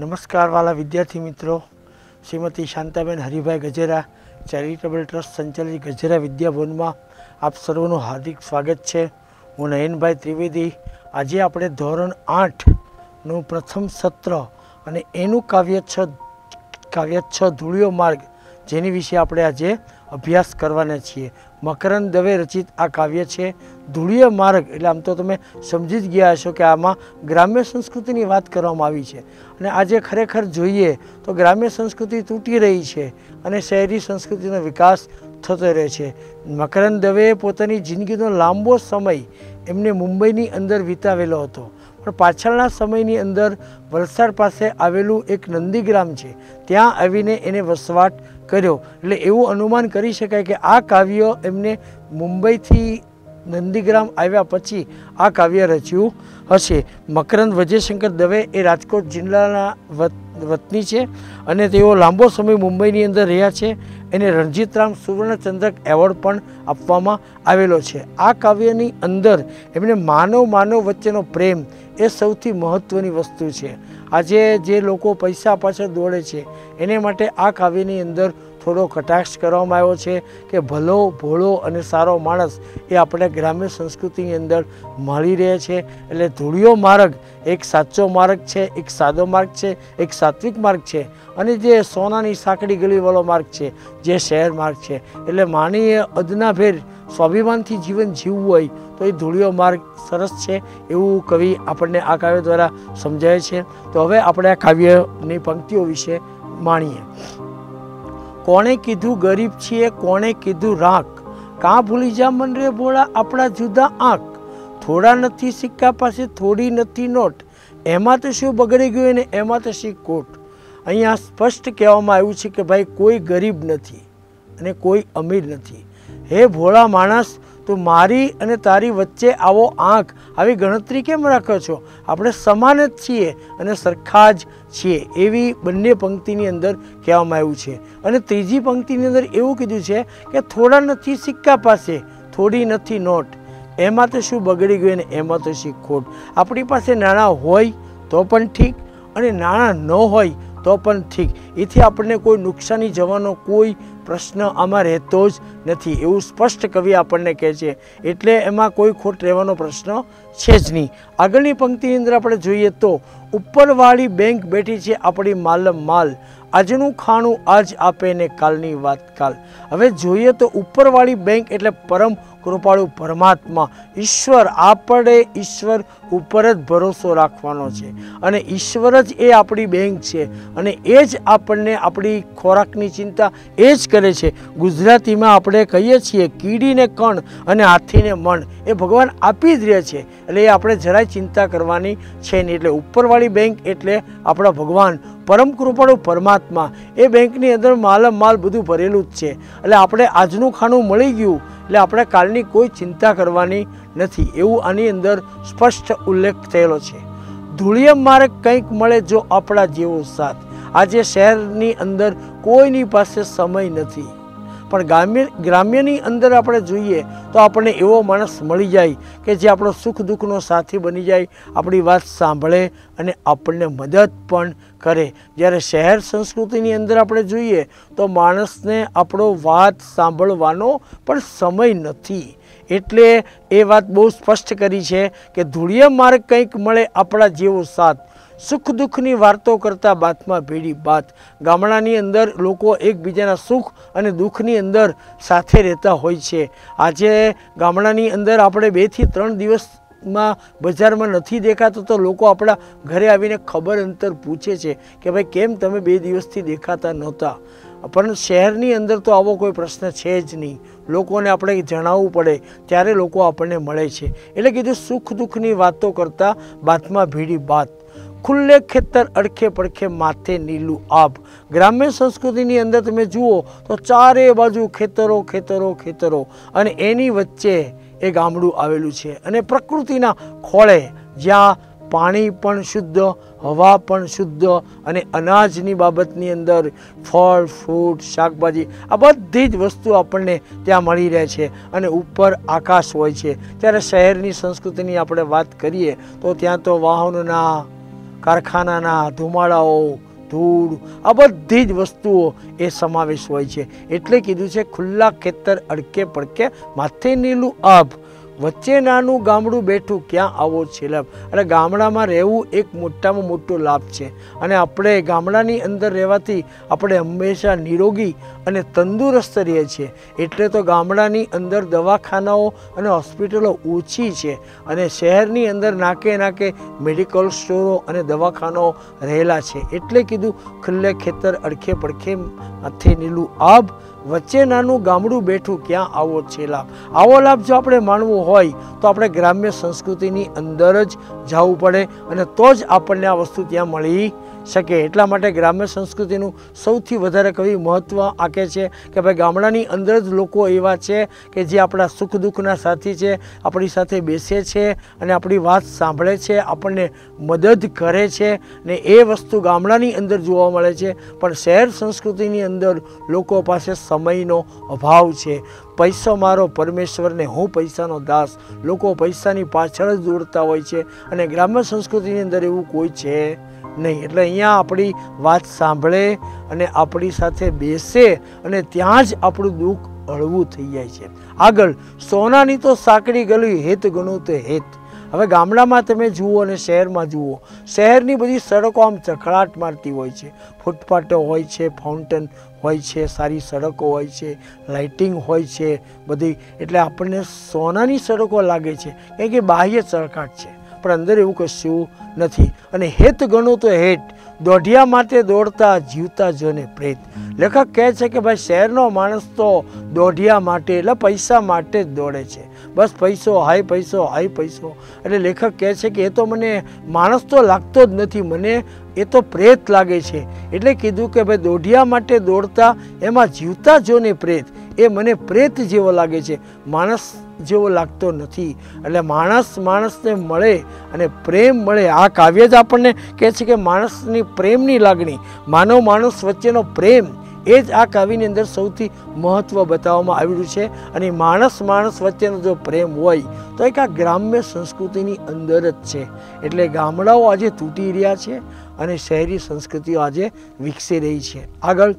નમસ્કાર વાલા વિદ્યાર્થી મિત્રો, શ્રીમતી શાંતાબેન હરિભાઈ ગજેરા ચેરિટેબલ ટ્રસ્ટ સંચાલિત ગજેરા વિદ્યાભવનમાં આપ સર્વનું હાર્દિક સ્વાગત છે. હું નયનભાઈ ત્રિવેદી. આજે આપણે ધોરણ 8નું પ્રથમ સત્ર અને એનું કાવ્ય છ ધૂળિયો માર્ગ, જેની વિશે આપણે આજે અભ્યાસ કરવાના છીએ. મકરંદ દવે રચિત આ કાવ્ય છે ધૂળિયો માર્ગ. એટલે આમ તો તમે સમજી જ ગયા હશો કે આમાં ગ્રામ્ય સંસ્કૃતિની વાત કરવામાં આવી છે. અને આજે ખરેખર જોઈએ તો ગ્રામ્ય સંસ્કૃતિ તૂટી રહી છે અને શહેરી સંસ્કૃતિનો વિકાસ થતો રહે છે. મકરંદ દવેએ પોતાની જિંદગીનો લાંબો સમય એમને મુંબઈની અંદર વિતાવેલો હતો, પણ પાછળના સમયની અંદર વલસાડ પાસે આવેલું એક નંદીગ્રામ છે, ત્યાં આવીને એને વસવાટ કર્યો. એટલે એવું અનુમાન કરી શકાય કે આ કાવ્ય એમને મુંબઈથી નંદીગ્રામ આવ્યા પછી આ કાવ્ય રચ્યું હશે. મકરંદ વિજયશંકર દવે એ રાજકોટ જિલ્લાના વતની છે અને તેઓ લાંબો સમય મુંબઈની અંદર રહ્યા છે. એને રણજીતરામ સુવર્ણચંદ્રક એવોર્ડ પણ આપવામાં આવેલો છે. આ કાવ્યની અંદર એમને માનવ વચ્ચેનો પ્રેમ એ સૌથી મહત્ત્વની વસ્તુ છે. આજે જે લોકો પૈસા પાછળ દોડે છે એને માટે આ કાવ્યની અંદર થોડો કટાક્ષ કરવામાં આવ્યો છે કે ભલો ભોળો અને સારો માણસ એ આપણે ગ્રામ્ય સંસ્કૃતિની અંદર મળી રહે છે. એટલે ધૂળિયો માર્ગ એક સાચો માર્ગ છે, એક સાદો માર્ગ છે, એક સાત્વિક માર્ગ છે, અને જે સોનાની સાંકડી ગલીવાળો માર્ગ છે જે શહેર માર્ગ છે. એટલે માનવીએ અદનાભેર સ્વાભિમાનથી જીવન જીવવું હોય તો એ ધૂળિયો માર્ગ સરસ છે, એવું કવિ આપણને આ કાવ્ય દ્વારા સમજાય છે. તો હવે આપણે આ કાવ્યની પંક્તિઓ વિશે માણીએ. કોણે કીધું ગરીબ છીએ, કોણે કીધું રાખ, કાં ભૂલી જા મન રે ભોળા આપણા જુદા આંખ. થોડા નથી સિક્કા પાસે, થોડી નથી નોટ, એમાં તો શું બગડી ગયું ને એમાં તો શી ખોટ. અહીંયા સ્પષ્ટ કહેવામાં આવ્યું છે કે ભાઈ કોઈ ગરીબ નથી અને કોઈ અમીર નથી. હે ભોળા માણસ, તું મારી અને તારી વચ્ચે આવો આંખ, આવી ગણતરી કેમ રાખો છો? આપણે સમાન જ છીએ અને સરખા જ છીએ, એવી બંને પંક્તિની અંદર કહેવામાં આવ્યું છે. અને ત્રીજી પંક્તિની અંદર એવું કીધું છે કે થોડા નથી સિક્કા પાસે, થોડી નથી નોટ, એમાં તો શું બગડી ગયું ને એમાં તો શી ખોટ. આપણી પાસે નાણાં હોય તો પણ ઠીક અને નાણાં ન હોય તો પણ ઠીક, એથી આપણને કોઈ નુકસાની જવાનો કોઈ પ્રશ્ન આમાં રહેતો જ નથી, એવું સ્પષ્ટ કવિ આપણને કહે છે. એટલે એમાં કોઈ ખોટ રહેવાનો પ્રશ્ન છે જ નહીં. આગળની પંક્તિની અંદર આપણે જોઈએ તો ઉપરવાળી બેંક બેઠી છે આપણી માલમ માલ, આજનું ખાણું આજ આપે ને કાલની વાત કાલ. હવે જોઈએ તો ઉપરવાળી બેંક એટલે પરમ કૃપાળુ પરમાત્મા ઈશ્વર. આપણે ઈશ્વર ઉપર જ ભરોસો રાખવાનો છે અને ઈશ્વર જ એ આપણી બેંક છે અને એ જ આપણને આપણી ખોરાકની ચિંતા એ જ કરે છે. ગુજરાતીમાં આપણે કહીએ છીએ કીડીને કણ અને હાથીને મણ, એ ભગવાન આપી જ રહે છે. એટલે એ આપણે જરાય ચિંતા કરવાની છે નહીં. એટલે ઉપરવાળી બેંક એટલે આપણા ભગવાન પરમ કૃપાળુ પરમાત્મા. એ બેંકની અંદર માલમ માલ બધું ભરેલું જ છે. એટલે આપણે આજનું ખાણું મળી ગયું એટલે આપણે કાલની કોઈ ચિંતા કરવાની નથી, એવું આની અંદર સ્પષ્ટ ઉલ્લેખ થયેલો છે. ધૂળિયો માર્ગ કંઈક મળે જો આપણા જેવો સાથ. આજે શહેરની અંદર કોઈની પાસે સમય નથી, પણ ગ્રામ્યની અંદર આપણે જોઈએ તો આપણને એવો માણસ મળી જાય કે જે આપણો સુખ દુઃખનો સાથી બની જાય, આપણી વાત સાંભળે અને આપણને મદદ પણ કરે. જ્યારે શહેર સંસ્કૃતિની અંદર આપણે જોઈએ તો માણસને આપણો વાત સાંભળવાનો પણ સમય નથી. એટલે એ વાત બહુ સ્પષ્ટ કરી છે કે ધૂળિયો માર્ગ કંઈક મળે આપણા જેવો સાથ, સુખ દુઃખની વાર્તો કરતા બાતમાં ભેડી બાત. ગામડાની અંદર લોકો એકબીજાના સુખ અને દુઃખની અંદર સાથે રહેતા હોય છે. આજે ગામડાની અંદર આપણે 2 થી 3 દિવસમાં બજારમાં નથી દેખાતો તો લોકો આપણા ઘરે આવીને ખબર અંતર પૂછે છે કે ભાઈ કેમ તમે 2 દિવસથી દેખાતા નહોતા. પણ શહેરની અંદર તો આવો કોઈ પ્રશ્ન છે જ નહીં. લોકોને આપણે જણાવવું પડે ત્યારે લોકો આપણને મળે છે. એટલે કીધું સુખ દુઃખની વાતો કરતા બાતમાં ભીડી બાત, ખુલ્લે ખેતર અડખે પડખે માથે નીલું આભ. ગ્રામ્ય સંસ્કૃતિની અંદર તમે જુઓ તો ચારે બાજુ ખેતરો ખેતરો ખેતરો અને એની વચ્ચે એ ગામડું આવેલું છે અને પ્રકૃતિના ખોળે જ્યાં પાણી પણ શુદ્ધ, હવા પણ શુદ્ધ અને અનાજની બાબતની અંદર ફળ ફ્રૂટ શાકભાજી આ બધી જ વસ્તુ આપણને ત્યાં મળી રહે છે અને ઉપર આકાશ હોય છે. ત્યારે શહેરની સંસ્કૃતિની આપણે વાત કરીએ તો ત્યાં તો વાહનોના કારખાનાના ધુમાડાઓ, ધૂળ, આ બધી જ વસ્તુઓ એ સમાવેશ હોય છે. એટલે કીધું છે ખુલ્લા ખેતર અડકે પડકે માથે નીલું આભ, વચ્ચે નાનું ગામડું બેઠું ક્યાં આવો છે લાભ. એટલે ગામડામાં રહેવું એક મોટામાં મોટો લાભ છે. અને આપણે ગામડાની અંદર રહેવાથી આપણે હંમેશા નિરોગી અને તંદુરસ્ત રહીએ છીએ. એટલે તો ગામડાની અંદર દવાખાનાઓ અને હોસ્પિટલો ઓછી છે અને શહેરની અંદર નાકે નાકે મેડિકલ સ્ટોરો અને દવાખાનાઓ રહેલા છે. એટલે કીધું ખુલ્લે ખેતર અડખે પડખે માથે નીલું આભ, વચ્ચે નાનું ગામડું બેઠું ક્યાં આવો છે લાભ. આવો લાભ જો આપણે માણવો હોય તો આપણે ગ્રામ્ય સંસ્કૃતિની અંદર જ જવું પડે અને તો જ આપણને આ વસ્તુ ત્યાં મળી શકે. એટલા માટે ગ્રામ્ય સંસ્કૃતિનું સૌથી વધારે કવિ મહત્ત્વ આપે છે કે ભાઈ ગામડાની અંદર જ લોકો એવા છે કે જે આપણા સુખ દુઃખના સાથી છે, આપણી સાથે બેસે છે અને આપણી વાત સાંભળે છે, આપણને મદદ કરે છે ને એ વસ્તુ ગામડાની અંદર જોવા મળે છે. પણ શહેર સંસ્કૃતિની અંદર લોકો પાસે સમયનો અભાવ છે. પૈસો મારો પરમેશ્વર ને હું પૈસાનો દાસ, લોકો પૈસાની પાછળ જ દોડતા હોય છે અને ગ્રામ્ય સંસ્કૃતિની અંદર એવું કોઈ છે નહીં. એટલે અહીંયા આપણી વાત સાંભળે અને આપણી સાથે બેસે અને ત્યાં જ આપણું દુઃખ હળવું થઈ જાય છે. આગળ સોનાની તો સાંકડી ગલી હેત ગણું તો હેત. હવે ગામડામાં તમે જુઓ અને શહેરમાં જુઓ, શહેરની બધી સડકો આમ ચખડાટ મારતી હોય છે, ફૂટપાથો હોય છે, ફાઉન્ટેન હોય છે, સારી સડકો હોય છે, લાઇટિંગ હોય છે બધી. એટલે આપણને સોનાની સડકો લાગે છે કારણ કે બાહ્ય ચળકાટ છે પણ અંદર એવું કશું નથી. અને હેત ગણું તો હેત, દોઢિયા માટે દોડતા જીવતા જોને પ્રેત. લેખક કહે છે કે ભાઈ શહેરનો માણસ તો દોઢિયા માટે એટલે પૈસા માટે જ દોડે છે. બસ પૈસો, હાય પૈસો, હાય પૈસો. એટલે લેખક કહે છે કે એ તો મને માણસ તો લાગતો જ નથી, મને એ તો પ્રેત લાગે છે. એટલે કીધું કે ભાઈ દોઢિયા માટે દોડતા એમાં જીવતા જોને પ્રેત, એ મને પ્રેત જેવો લાગે છે, માણસ જેવો લાગતો નથી. એટલે માણસને મળે અને પ્રેમ મળે. આ કાવ્ય જ આપણને કહે છે કે માણસની પ્રેમની લાગણી, માનવ માણસ વચ્ચેનો પ્રેમ, એ જ આ કાવ્યની અંદર સૌથી મહત્ત્વ બતાવવામાં આવ્યું છે. અને માણસ વચ્ચેનો જો પ્રેમ હોય તો એક આ ગ્રામ્ય સંસ્કૃતિની અંદર જ છે. એટલે ગામડાઓ આજે તૂટી રહ્યા છે અને શહેરી સંસ્કૃતિઓ આજે વિકસી રહી છે. આગળ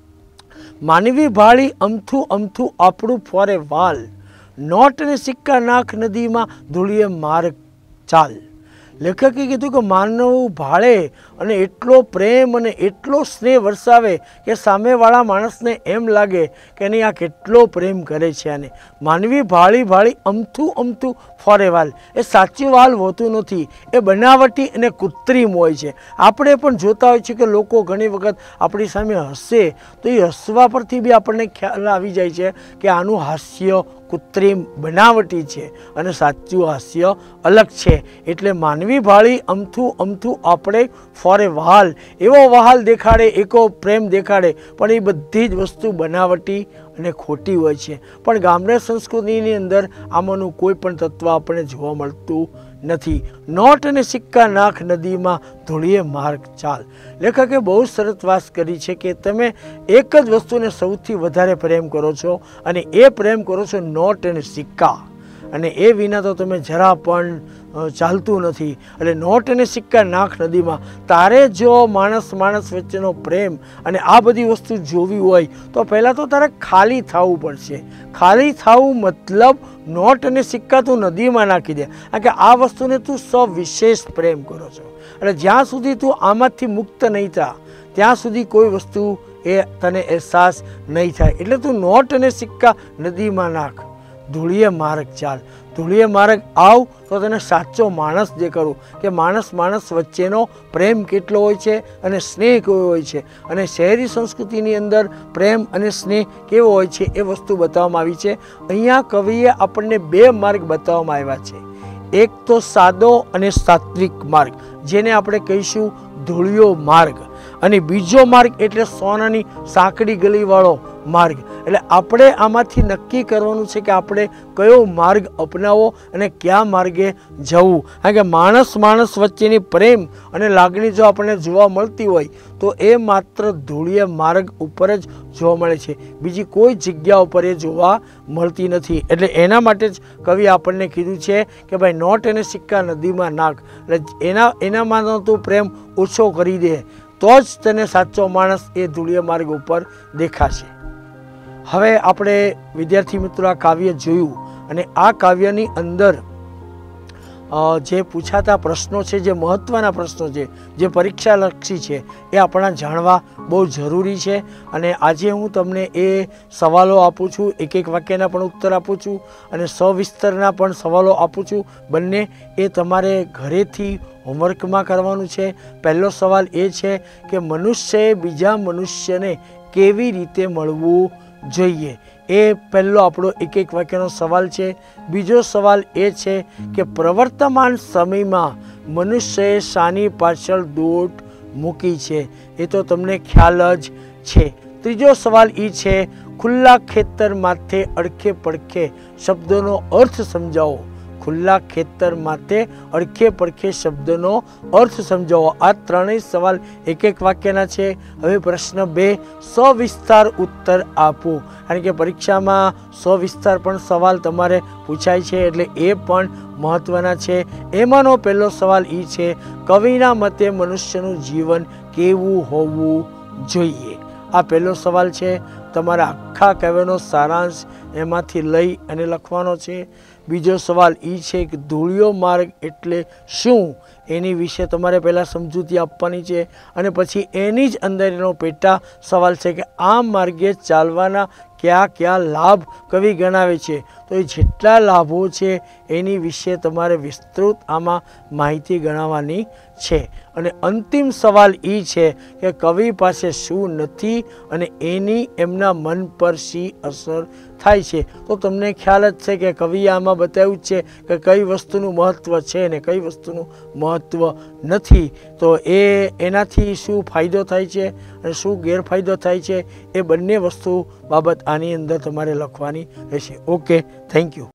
માનવી ભાળી અમથું અમથું આપણું ફોરે વાલ, નોટ અને સિક્કા નાખ નદીમાં ધૂળીએ માર્ગ ચાલ. લેખકે કીધું કે માનવ ભાળે અને એટલો પ્રેમ અને એટલો સ્નેહ વરસાવે કે સામેવાળા માણસને એમ લાગે કે નહીં આ કેટલો પ્રેમ કરે છે. અને માનવી ભાળી ભાળી અમથું અમથું ફોરે વાલ, એ સાચી વાલ હોતું નથી, એ બનાવટી અને કૃત્રિમ હોય છે. આપણે પણ જોતા હોય છે કે લોકો ઘણી વખત આપણી સામે હસે તો એ હસવા પરથી બી આપણને ખ્યાલ આવી જાય છે કે આનું હાસ્ય કૃત્રિમ બનાવટી છે અને સાચું હાસ્ય અલગ છે. એટલે માનવી ભાળી અમથું અમથું આપણે ફોરે વહાલ, એવો વહાલ દેખાડે, એકો પ્રેમ દેખાડે પણ એ બધી જ વસ્તુ બનાવટી અને ખોટી હોય છે. પણ ગામડા સંસ્કૃતિની અંદર આમાંનું કોઈ પણ તત્વ આપણને જોવા મળતું નથી. નોટ અને સિક્કા નાખ નદીમાં ધૂળીએ માર્ગ ચાલ. લેખકે બહુ સરસ વાત કરી છે કે તમે એક જ વસ્તુને સૌથી વધારે પ્રેમ કરો છો અને એ પ્રેમ કરો છો નોટ અને સિક્કા, અને એ વિના તો તમે જરા પણ ચાલતું નથી. એટલે નોટ અને સિક્કા નાખ નદીમાં, તારે જો માણસ વચ્ચેનો પ્રેમ અને આ બધી વસ્તુ જોવી હોય તો પહેલાં તો તારે ખાલી થવું પડશે. ખાલી થવું મતલબ નોટ અને સિક્કા તું નદીમાં નાખી દે, કારણ કે આ વસ્તુને તું સવિશેષ પ્રેમ કરો છો. એટલે જ્યાં સુધી તું આમાંથી મુક્ત નહીં થા ત્યાં સુધી કોઈ વસ્તુ એ તને અહેસાસ નહીં થાય. એટલે તું નોટ અને સિક્કા નદીમાં નાખ, ધૂળીએ માર્ગ ચાલ. ધૂળીએ માર્ગ આવ તો તને સાચો માણસ દેખાડું કે માણસ વચ્ચેનો પ્રેમ કેટલો હોય છે અને સ્નેહ કેવો હોય છે. અને શહેરી સંસ્કૃતિની અંદર પ્રેમ અને સ્નેહ કેવો હોય છે એ વસ્તુ બતાવવામાં આવી છે. અહીંયા કવિએ આપણને બે માર્ગ બતાવવામાં આવ્યા છે. એક તો સાદો અને સાત્વિક માર્ગ, જેને આપણે કહીશું ધૂળિયો માર્ગ, અને બીજો માર્ગ એટલે સોનાની સાંકડી ગલીવાળો માર્ગ. એટલે આપણે આમાંથી નક્કી કરવાનું છે કે આપણે કયો માર્ગ અપનાવવો અને કયા માર્ગે જવું. કારણ કે માણસ વચ્ચેની પ્રેમ અને લાગણી જો આપણને જોવા મળતી હોય તો એ માત્ર ધૂળિયા માર્ગ ઉપર જ જોવા મળે છે, બીજી કોઈ જગ્યા ઉપર એ જોવા મળતી નથી. એટલે એના માટે જ કવિ આપણને કીધું છે કે ભાઈ નોટ અને સિક્કા નદીમાં નાખ. એટલે એનામાં તું પ્રેમ ઓછો કરી દે તો જ તને સાચો માણસ એ ધૂળિયા માર્ગ ઉપર દેખાશે. હવે આપણે વિદ્યાર્થી મિત્રો આ કાવ્ય જોયું અને આ કાવ્યની અંદર જે પૂછાતા પ્રશ્નો છે, જે મહત્ત્વના પ્રશ્નો છે, જે પરીક્ષાલક્ષી છે, એ આપણા જાણવા બહુ જરૂરી છે. અને આજે હું તમને એ સવાલો આપું છું, એક એક વાક્યના પણ ઉત્તર આપું છું અને સવિસ્તરના પણ સવાલો આપું છું. બંને એ તમારે ઘરેથી હોમવર્કમાં કરવાનું છે. પહેલો સવાલ એ છે કે મનુષ્યએ બીજા મનુષ્યને કેવી રીતે મળવું જોઈએ, એ પહેલો આપણો એક એક વાક્યનો સવાલ છે. બીજો સવાલ એ છે કે પ્રવર્તમાન સમયમાં મનુષ્યએ શાની પાછળ દોટ મૂકી છે, એ તો તમને ખ્યાલ જ છે. ત્રીજો સવાલ એ છે ખુલ્લા ખેતર માથે અડખે પડખે શબ્દોનો અર્થ સમજાવો. ખુલ્લા ખેતર માથે અડખે પડખે શબ્દનો અર્થ સમજાવો. આ ત્રણેય સવાલ એક એક વાક્યના છે. હવે પ્રશ્ન 2, સવિસ્તાર ઉત્તર આપો. કારણ કે પરીક્ષામાં સવિસ્તાર પણ સવાલ તમારે પૂછાય છે, એટલે એ પણ મહત્વના છે. એમાંનો પહેલો સવાલ એ છે કવિના મતે મનુષ્યનું જીવન કેવું હોવું જોઈએ. આ પહેલો સવાલ છે. તમારા આખા કાવ્યનો સારાંશ એમાંથી લઈ અને લખવાનો છે. બીજો સવાલ એ છે કે ધૂળિયો માર્ગ એટલે શું, એની વિશે તમારે પહેલાં સમજૂતી આપવાની છે. અને પછી એની જ અંદર એનો પેટા સવાલ છે કે આ માર્ગે ચાલવાના કયા કયા લાભ કવિ ગણાવે છે. તો એ જેટલા લાભો છે એની વિશે તમારે વિસ્તૃત આમાં માહિતી ગણાવવાની છે. અને અંતિમ સવાલ એ છે કે કવિ પાસે શું નથી અને એની એમના મન પર શી અસર થાય છે. તો તમને ખ્યાલ જ છે કે કવિએ આમાં બતાવ્યું છે કે કઈ વસ્તુનું મહત્ત્વ છે અને કઈ વસ્તુનું મહત્ત્વ નથી. તો એનાથી શું ફાયદો થાય છે અને શું ગેરફાયદો થાય છે, એ બંને વસ્તુ બાબત આની અંદર તમારે લખવાની રહેશે. Okay, thank you.